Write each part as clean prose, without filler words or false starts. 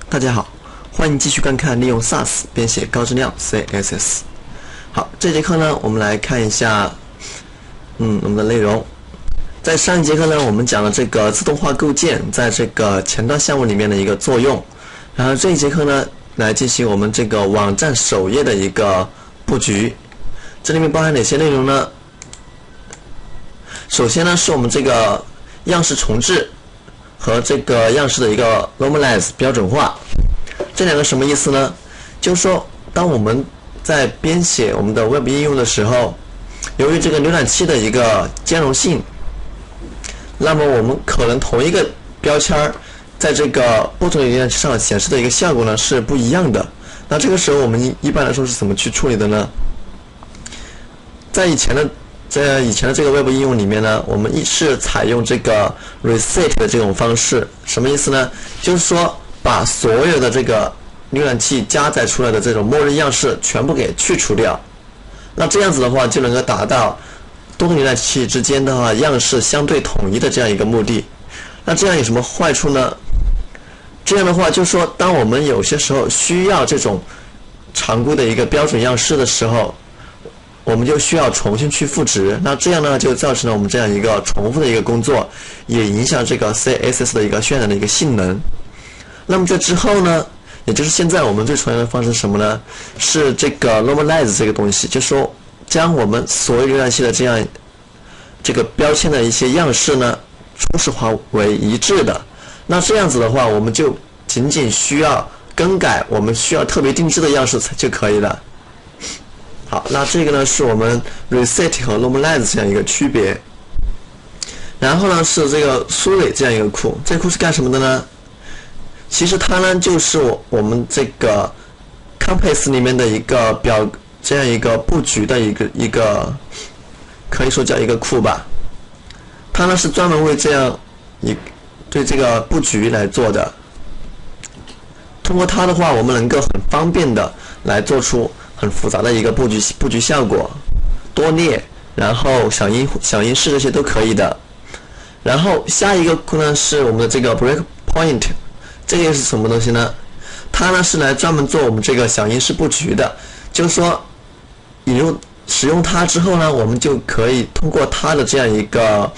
大家好，欢迎继续观看利用 SAS 编写高质量 CSS。好，这节课呢，我们来看一下，我们的内容。在上一节课呢，我们讲了这个自动化构建在这个前端项目里面的一个作用。然后这一节课呢，来进行我们这个网站首页的一个布局。这里面包含哪些内容呢？首先呢，是我们这个样式重置和这个样式的一个 normalize 标准化。这两个什么意思呢？就是说，当我们在编写我们的 Web 应用的时候，由于这个浏览器的一个兼容性，那么我们可能同一个标签在这个不同的浏览器上显示的一个效果呢是不一样的。那这个时候我们一般来说是怎么去处理的呢？在以前的这个 Web 应用里面呢，我们是采用这个 reset 的这种方式。什么意思呢？就是说把所有的这个浏览器加载出来的这种默认样式全部给去除掉。那这样子的话，就能够达到多个浏览器之间的话样式相对统一的这样一个目的。那这样有什么坏处呢？这样的话，就是说，当我们有些时候需要这种常规的一个标准样式的时候，我们就需要重新去赋值。那这样呢，就造成了我们这样一个重复的一个工作，也影响这个 CSS 的一个渲染的一个性能。那么这之后呢，也就是现在我们最常用的方式是什么呢？是这个 normalize 这个东西，就是说将我们所有浏览器的这个标签的一些样式呢，初始化为一致的。那这样子的话，我们就仅仅需要更改我们需要特别定制的样式就可以了。好，那这个呢是我们 reset 和 normalize 这样一个区别。然后呢是这个 SUSE 这样一个库，这个库是干什么的呢？其实它呢就是我们这个 Compass 里面的一个这样一个布局的一个可以说叫一个库吧。它呢是专门为这样对这个布局来做的。通过它的话，我们能够很方便的来做出很复杂的一个布局效果，多列，然后响应式这些都可以的。然后下一个库呢是我们的这个 breakpoint， 这个是什么东西呢？它呢是来专门做我们这个响应式布局的。就是说，使用它之后呢，我们就可以通过它的这样一个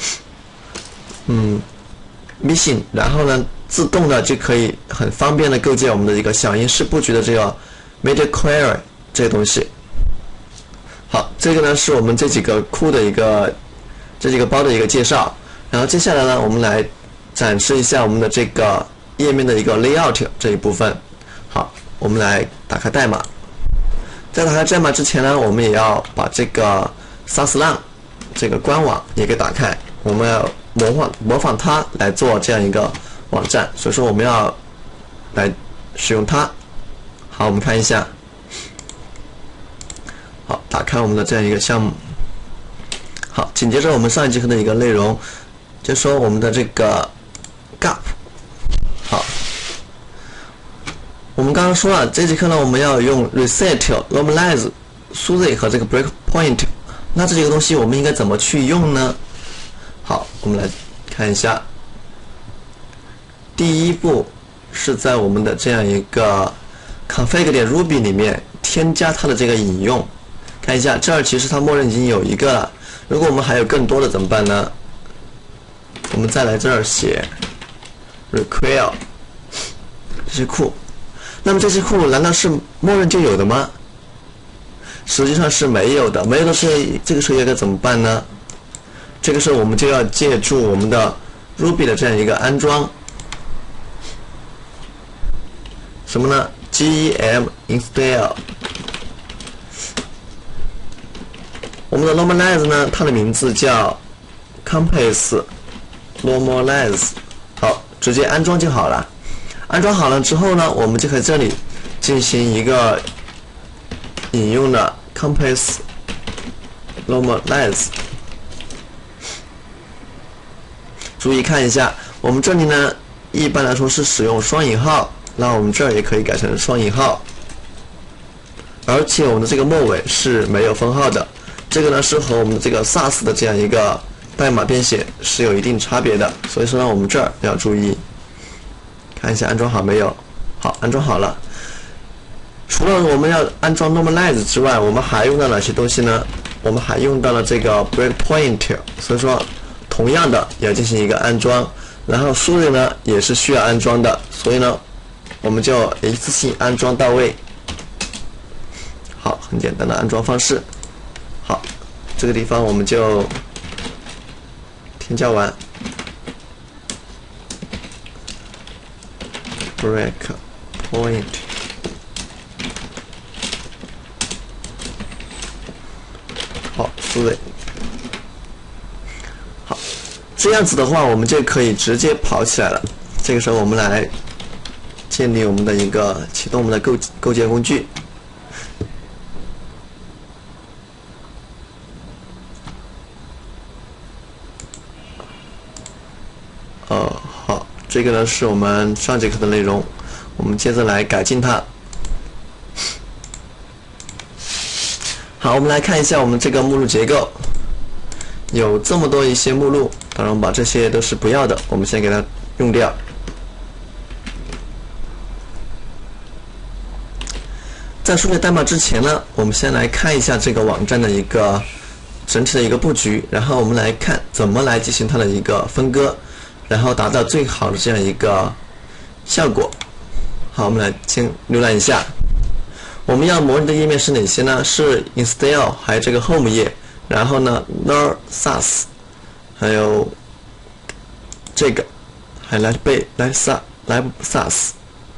mission， 然后呢自动的就可以很方便的构建我们的一个响应式布局的这个 media query 这个东西。好，这个呢是我们这几个库的这几个包的一个介绍。然后接下来呢，我们来展示一下我们的这个页面的一个 layout 这一部分。好，我们来打开代码。在打开代码之前呢，我们也要把这个 SASLang 这个官网也给打开。我们要模仿它来做这样一个网站，所以说我们要来使用它。好，我们看一下。好，打开我们的这样一个项目。好，紧接着我们上一节课的一个内容，就说我们的这个 gap。好，我们刚刚说了，这节课呢我们要用 reset、normalize、SUSE 和这个 breakpoint。那这几个东西我们应该怎么去用呢？好，我们来看一下。第一步是在我们的这样一个 config.ruby 里面添加它的这个引用。看一下，这儿其实它默认已经有一个了。如果我们还有更多的怎么办呢？我们再来这儿写 require 这些库。那么这些库难道是默认就有的吗？实际上是没有的。没有的时候，这个时候应该怎么办呢？这个时候我们就要借助我们的 Ruby 的这样一个安装，什么呢 ？gem install。我们的 normalize 呢，它的名字叫 Compass normalize。好，直接安装就好了。安装好了之后呢，我们就可以这里进行一个引用的 Compass normalize。注意看一下，我们这里呢，一般来说是使用双引号，那我们这儿也可以改成双引号，而且我们的这个末尾是没有分号的。这个呢是和我们的这个 SAS 的这样一个代码编写是有一定差别的，所以说呢我们这儿要注意，看一下安装好没有。 好，安装好了。除了我们要安装 Normalize 之外，我们还用到哪些东西呢？我们还用到了这个 Breakpoint， 所以说同样的也要进行一个安装。然后 Sorry 呢也是需要安装的，所以呢我们就一次性安装到位。好，很简单的安装方式。好，这个地方我们就添加完 Breakpoint。好，Sorry。好，这样子的话，我们就可以直接跑起来了。这个时候，我们来建立我们的一个启动我们的构建工具。好，这个呢是我们上节课的内容，我们接着来改进它。好，我们来看一下我们这个目录结构，有这么多一些目录，当然我们把这些都是不要的，我们先给它用掉。在书写代码之前呢，我们先来看一下这个网站的一个整体的一个布局，然后我们来看怎么来进行它的一个分割，然后达到最好的这样一个效果。好，我们来先浏览一下。我们要模拟的页面是哪些呢？是 install， 还有这个 home 页，然后呢 nar sas， 还有这个，还有 lib sas，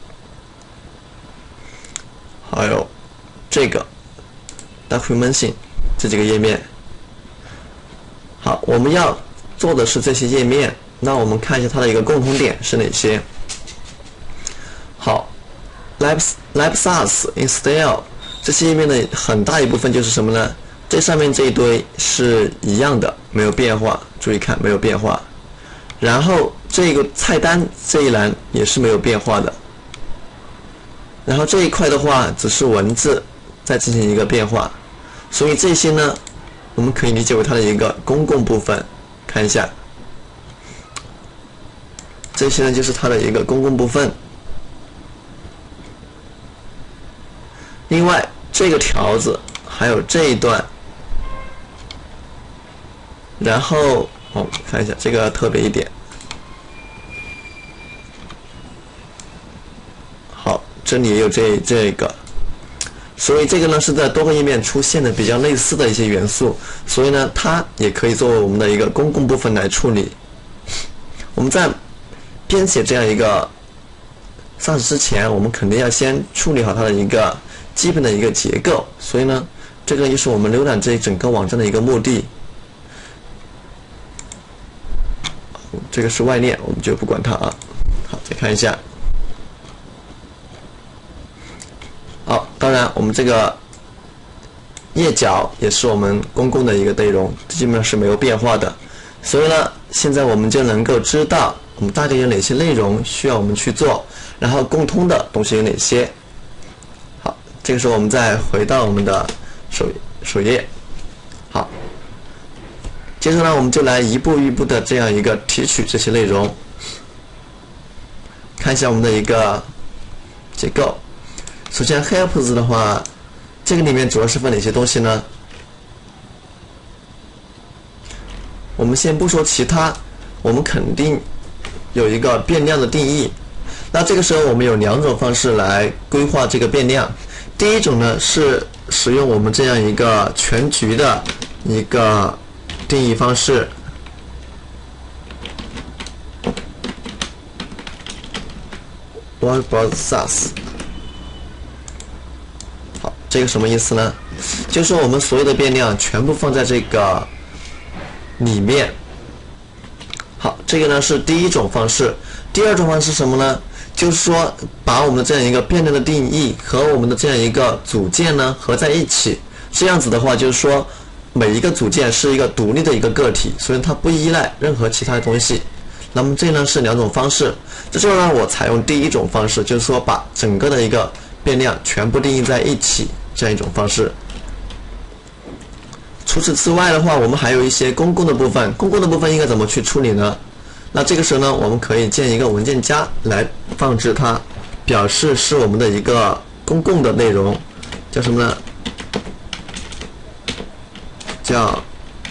还有这个 documentation 这几个页面。好，我们要做的是这些页面，那我们看一下它的一个共同点是哪些。好。lib sas install 这些页面的很大一部分就是什么呢？这上面这一堆是一样的，没有变化。注意看，没有变化。然后这个菜单这一栏也是没有变化的。然后这一块的话，只是文字再进行一个变化。所以这些呢，我们可以理解为它的一个公共部分。看一下，这些呢就是它的一个公共部分。另外，这个条子还有这一段，然后看一下这个特别一点。好，这里也有这个，所以这个呢是在多个页面出现的比较类似的一些元素，所以呢它也可以作为我们的一个公共部分来处理。我们在编写这样一个sas之前，我们肯定要先处理好它的一个基本的一个结构，所以呢，这个就是我们浏览这整个网站的一个目的。这个是外链，我们就不管它啊。好，再看一下。好，当然我们这个页脚也是我们公共的一个内容，基本上是没有变化的。所以呢，现在我们就能够知道我们大概有哪些内容需要我们去做，然后共通的东西有哪些。这个时候我们再回到我们的首页。好，接着呢我们就来一步一步的这样一个提取这些内容。看一下我们的一个结构。首先 helps 的话，这个里面主要是分哪些东西呢？我们先不说其他，我们肯定有一个变量的定义。那这个时候我们有两种方式来规划这个变量。第一种呢是使用我们这样一个全局的一个定义方式。Wildboard sas。好，这个什么意思呢？就是说我们所有的变量全部放在这个里面。好，这个呢是第一种方式。第二种方式是什么呢？就是说，把我们的这样一个变量的定义和我们的这样一个组件呢合在一起。这样子的话，就是说每一个组件是一个独立的一个个体，所以它不依赖任何其他的东西。那么这呢是两种方式。这时候呢，我采用第一种方式，就是说把整个的一个变量全部定义在一起这样一种方式。除此之外的话，我们还有一些公共的部分。公共的部分应该怎么去处理呢？那这个时候呢，我们可以建一个文件夹来放置它， 表示是我们的一个公共的内容，叫什么呢？叫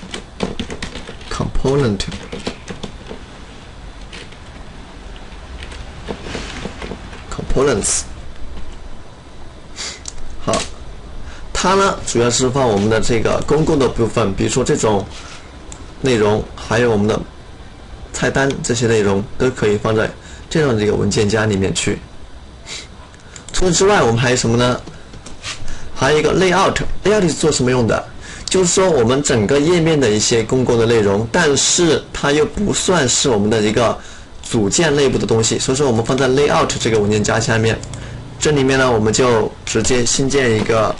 components。好，它呢主要是放我们的这个公共的部分，比如说这种内容，还有我们的菜单这些内容都可以放在这样的一个文件夹里面去。除此之外，我们还有什么呢？还有一个 layout。layout 是做什么用的？就是说我们整个页面的一些公共的内容，但是它又不算是我们的一个组件内部的东西，所以说我们放在 layout 这个文件夹下面。这里面呢，我们就直接新建一个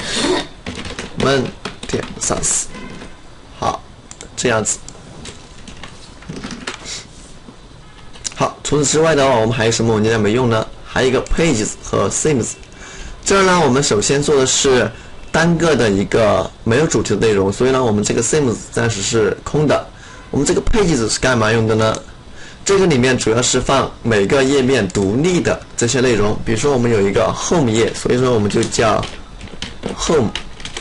main.sas。好，这样子。好，除此之外的话，我们还有什么文件夹没用呢？还有一个 pages 和 themes。这儿呢，我们首先做的是单个的一个没有主题的内容，所以呢，我们这个 themes 暂时是空的。我们这个 pages 是干嘛用的呢？这个里面主要是放每个页面独立的这些内容，比如说我们有一个 home 页，所以说我们就叫 home，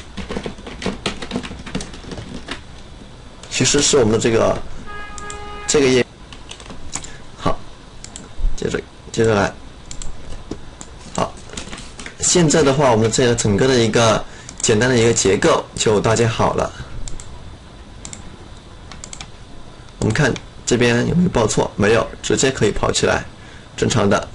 其实是我们的这个页。好，接着来。好，现在的话，我们这个整个的一个简单的一个结构就搭建好了。我们看这边有没有报错？没有，直接可以跑起来，正常的。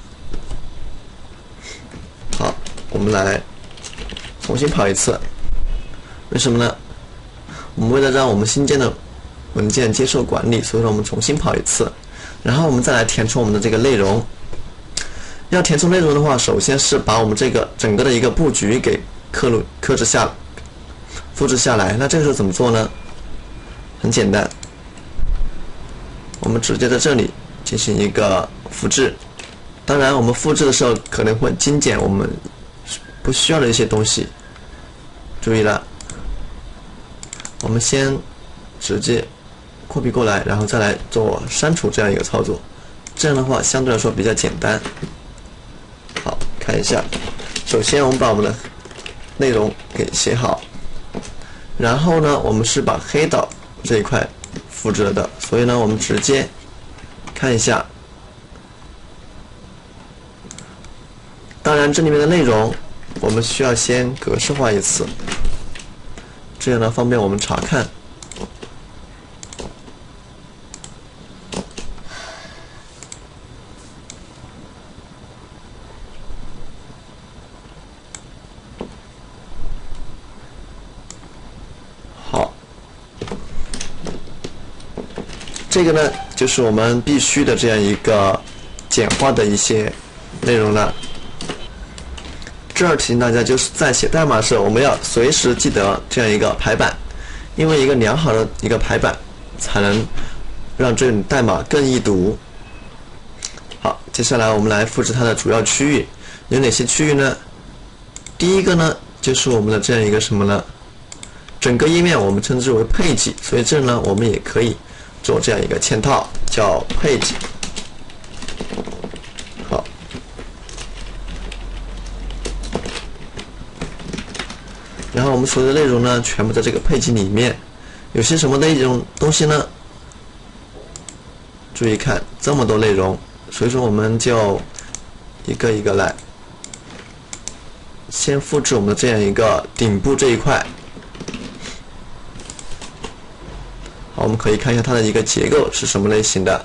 好，我们来重新跑一次。为什么呢？我们为了让我们新建的文件接受管理，所以说我们重新跑一次，然后我们再来填充我们的这个内容。要填充内容的话，首先是把我们这个整个的一个布局给复制下来。那这个时候怎么做呢？很简单，我们直接在这里进行一个复制。当然，我们复制的时候可能会精简我们不需要的一些东西。注意了，我们先直接copy过来，然后再来做删除这样一个操作。这样的话，相对来说比较简单。好，看一下，首先我们把我们的内容给写好，然后呢，我们是把黑岛这一块复制了的，所以呢，我们直接看一下。当然，这里面的内容我们需要先格式化一次，这样呢方便我们查看。这个呢，就是我们必须的这样一个简化的一些内容了。这儿提醒大家，就是在写代码的时候，我们要随时记得这样一个排版，因为一个良好的一个排版，才能让这种代码更易读。好，接下来我们来复制它的主要区域，有哪些区域呢？第一个呢，就是我们的这样一个什么呢？整个页面我们称之为配置，所以这呢，我们也可以做这样一个嵌套，叫配置。好，然后我们所有的内容呢，全部在这个配置里面。有些什么内容东西呢？注意看，这么多内容，所以说我们就一个一个来。先复制我们的这样一个顶部这一块。好，我们可以看一下它的一个结构是什么类型的。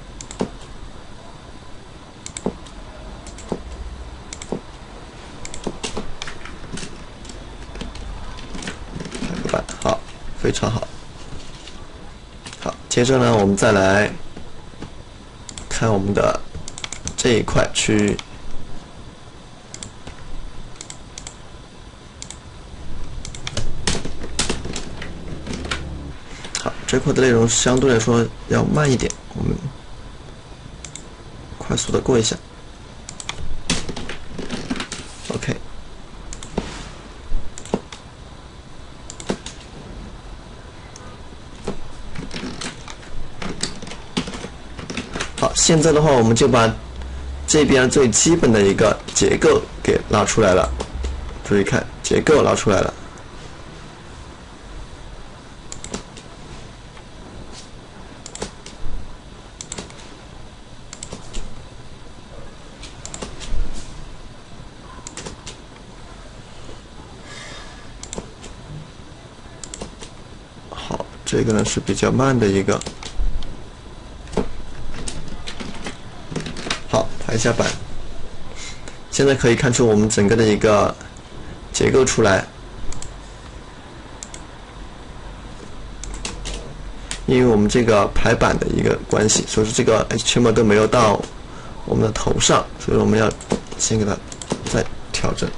好，非常好。好，接着呢，我们再来看我们的这一块区域。这块的内容相对来说要慢一点，我们快速的过一下。OK， 好，现在的话，我们就把这边最基本的一个结构给拉出来了。注意看，结构拉出来了。好，这个呢是比较慢的一个。好，排一下版。现在可以看出我们整个的一个结构出来，因为我们这个排版的一个关系，所以说这个 HTML 都没有到我们的头上，所以我们要先给它再调整。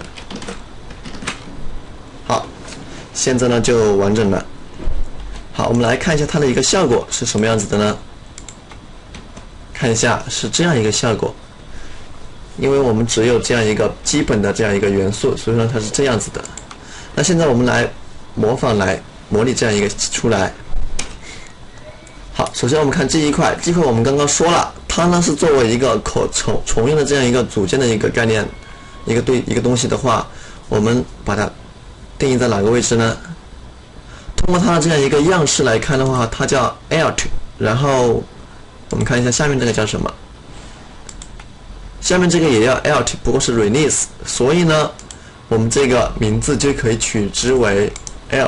好，现在呢就完整了。好，我们来看一下它的一个效果是什么样子的呢？看一下是这样一个效果。因为我们只有这样一个基本的这样一个元素，所以说它是这样子的。那现在我们来模仿来模拟这样一个出来。好，首先我们看这一块，这块我们刚刚说了，它呢是作为一个可重用的这样一个组件的一个概念，一个东西的话，我们把它定义在哪个位置呢？通过它的这样一个样式来看的话，它叫 alt， 然后我们看一下下面这个叫什么？下面这个也要 alt， 不过是 release， 所以呢，我们这个名字就可以取之为 alt。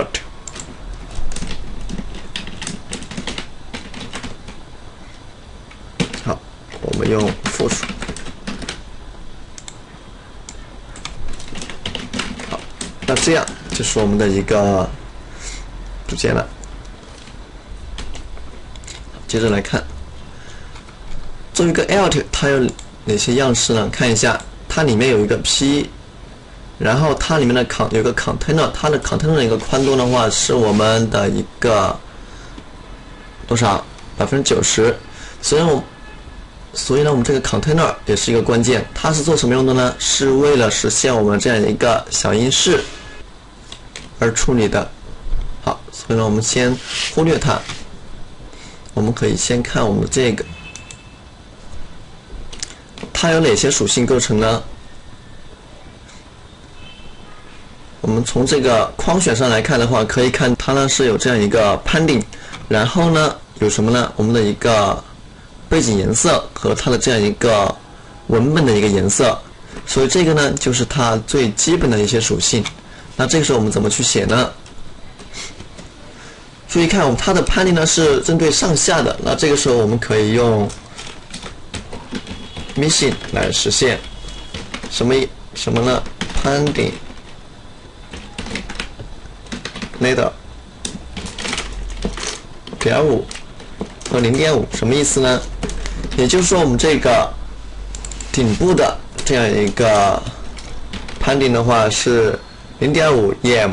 好，我们用复数。好，那这样就是我们的一个组件了。接着来看，作为一个 alt， 它有哪些样式呢？看一下，它里面有一个 P， 然后它里面的有个 container， 它的 container 的一个宽度的话是我们的一个多少？90%。所以呢，我们这个 container 也是一个关键。它是做什么用的呢？是为了实现我们这样一个小因式而处理的。好，所以呢，我们先忽略它。我们可以先看我们的这个。它有哪些属性构成呢？我们从这个框选上来看的话，可以看它呢是有这样一个 pending， 然后呢有什么呢？我们的一个背景颜色和它的这样一个文本的一个颜色，所以这个呢就是它最基本的一些属性。那这个时候我们怎么去写呢？注意看，它的 pending 呢是针对上下的，那这个时候我们可以用Mission 来实现什么呢 ？Pending Ladder 0.5和0.5什么意思呢？也就是说，我们这个顶部的这样一个 pending 的话是0.5 em。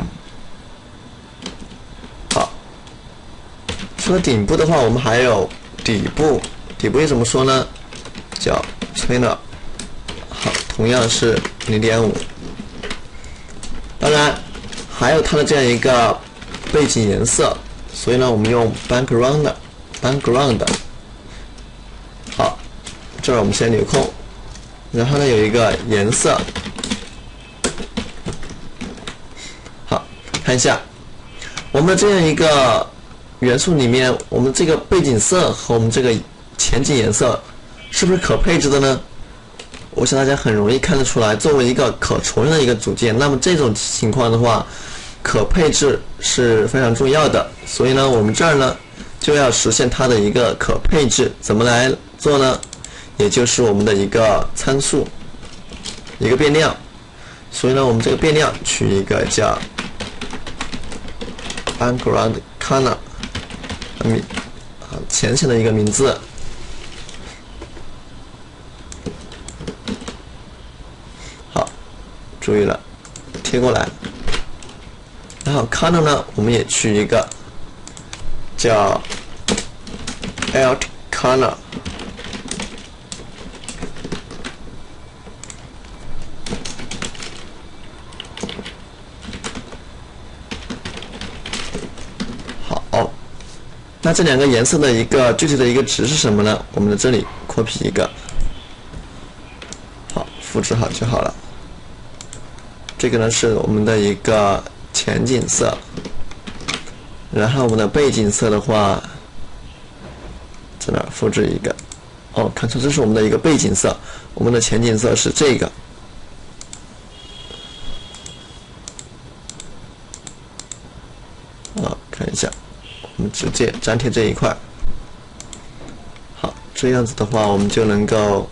好，除了顶部的话，我们还有底部。底部又怎么说呢？叫trainer， 好，同样是0.5。当然，还有它的这样一个背景颜色，所以呢，我们用 background。好，这儿我们先留空，然后呢有一个颜色。好，看一下我们的这样一个元素里面，我们这个背景色和我们这个前景颜色是不是可配置的呢？我想大家很容易看得出来，作为一个可重用的一个组件，那么这种情况的话，可配置是非常重要的。所以呢，我们这儿呢就要实现它的一个可配置，怎么来做呢？也就是我们的一个参数，一个变量。所以呢，我们这个变量取一个叫 background color， 浅显的一个名字。注意了，贴过来。然后 color 呢，我们也取一个叫 alt color。好，那这两个颜色的一个具体的一个值是什么呢？我们在这里 copy 一个， 复制好就好了。这个呢是我们的一个前景色，然后我们的背景色的话，在哪儿复制一个？哦，看出这是我们的一个背景色，我们的前景色是这个。看一下，我们直接粘贴这一块。好，这样子的话，我们就能够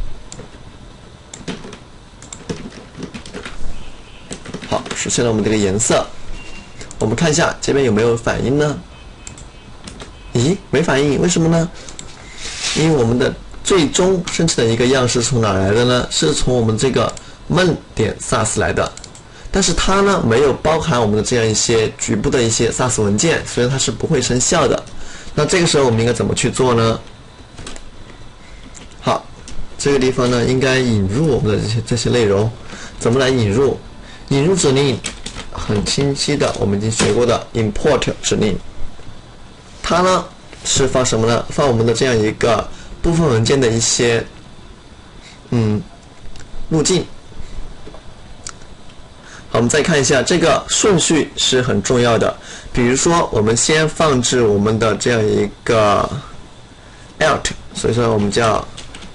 好实现了我们这个颜色。我们看一下这边有没有反应呢？咦，没反应，为什么呢？因为我们的最终生成的一个样式从哪来的呢？是从我们这个闷.sas 来的。但是它呢没有包含我们的这样一些局部的一些 SAS 文件，所以它是不会生效的。那这个时候我们应该怎么去做呢？好，这个地方呢应该引入我们的这些内容。怎么来引入？引入指令很清晰的，我们已经学过的 import 指令，它呢是放什么呢？放我们的这样一个部分文件的一些路径。好，我们再看一下这个顺序是很重要的。比如说，我们先放置我们的这样一个 alt， 所以说我们叫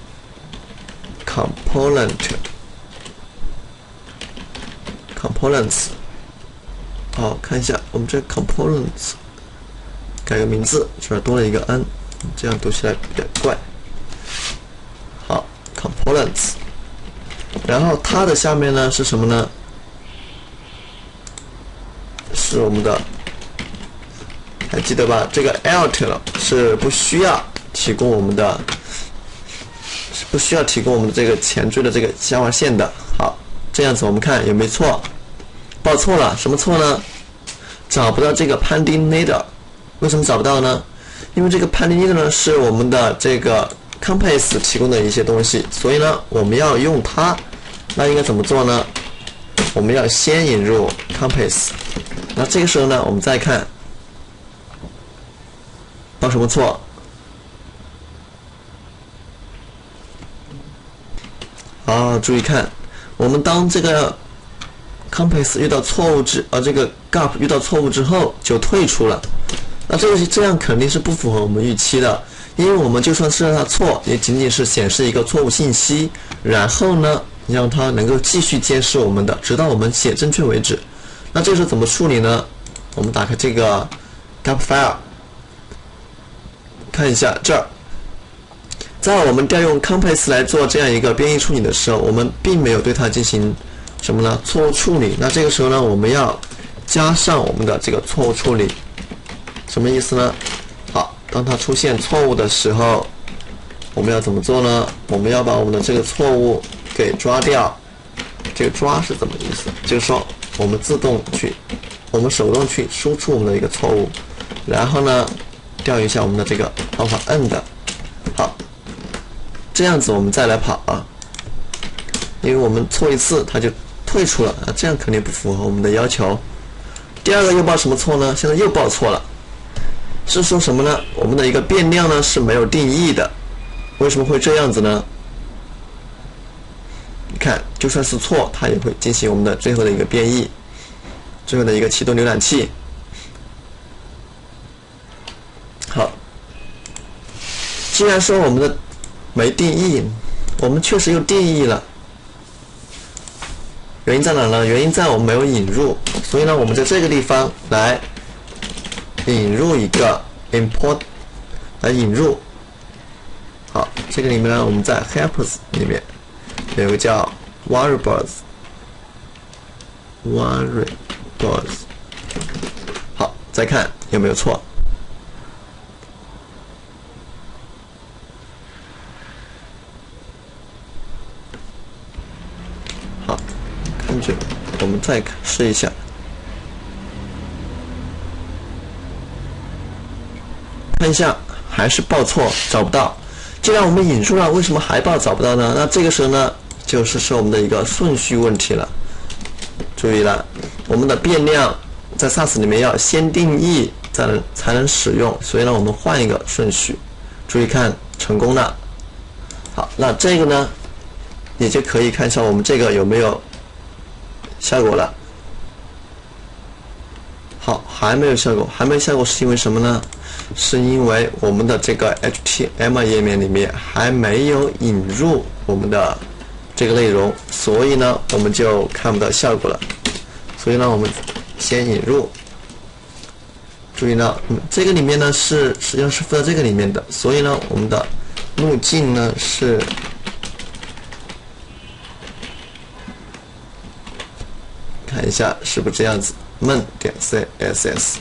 components。好，看一下我们这 components， 改个名字，这儿多了一个 n， 这样读起来比较怪。好 ，components， 然后它的下面呢是什么呢？是我们的，还记得吧？这个 alt 了是不需要提供我们的，这个前缀的这个下划线的。好，这样子我们看有没有错？报错了，什么错呢？找不到这个 pending header， 为什么找不到呢？因为这个 pending header 呢是我们的这个 Compass 提供的一些东西，所以呢我们要用它。那应该怎么做呢？我们要先引入 Compass。那这个时候呢，我们再看报什么错？好，注意看，我们当这个 Compass 遇到错误这个 gap 遇到错误之后就退出了。那这样肯定是不符合我们预期的，因为我们就算是让它错，也仅仅是显示一个错误信息，然后呢，让它能够继续监视我们的，直到我们写正确为止。那这时候怎么处理呢？我们打开这个 gap file， 看一下这儿，在我们调用 Compass 来做这样一个编译处理的时候，我们并没有对它进行什么呢？错误处理。那这个时候呢，我们要加上我们的这个错误处理，什么意思呢？好，当它出现错误的时候，我们要怎么做呢？我们要把我们的这个错误给抓掉。这个抓是怎么意思？就是说我们手动去输出我们的一个错误，然后呢调用一下我们的这个方法 end。 好，这样子我们再来跑啊，因为我们错一次它就退出了啊，这样肯定不符合我们的要求。第二个又报什么错呢？现在又报错了，是说什么呢？我们的一个变量呢是没有定义的。为什么会这样子呢？你看，就算是错，它也会进行我们的最后的一个变异，最后的一个启动浏览器。好，既然说我们的没定义，我们确实又定义了，原因在哪呢？原因在我们没有引入，所以呢，我们在这个地方来引入一个 import， 来引入。好，这个里面呢，我们在 helpers 里面有一个叫 variables。好，再看有没有错。好，看这个，我们再试一下，看一下还是报错，找不到。既然我们引入了，为什么还报找不到呢？那这个时候呢，就是我们的一个顺序问题了。注意了，我们的变量在 SAS 里面要先定义才能使用，所以呢，我们换一个顺序。注意看，成功了。好，那这个呢， 也就可以看一下我们这个有没有效果了。好，还没有效果，还没有效果是因为什么呢？是因为我们的这个 HTML 页面里面还没有引入我们的这个内容，所以呢我们就看不到效果了。所以呢我们先引入。注意呢，这个里面呢实际上是附在这个里面的，所以呢我们的路径呢是看一下是不是这样子，闷.css。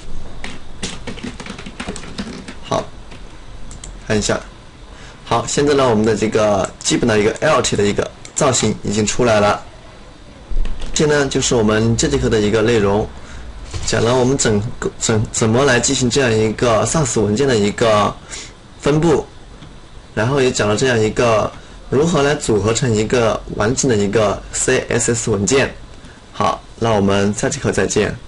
好，看一下。好，现在呢我们的这个基本的一个 alt 的一个造型已经出来了。这呢就是我们这节课的一个内容。讲了我们怎么来进行这样一个 SAS 文件的一个分布，然后也讲了这样一个如何来组合成一个完整的一个 CSS 文件。好，那我们下节课再见。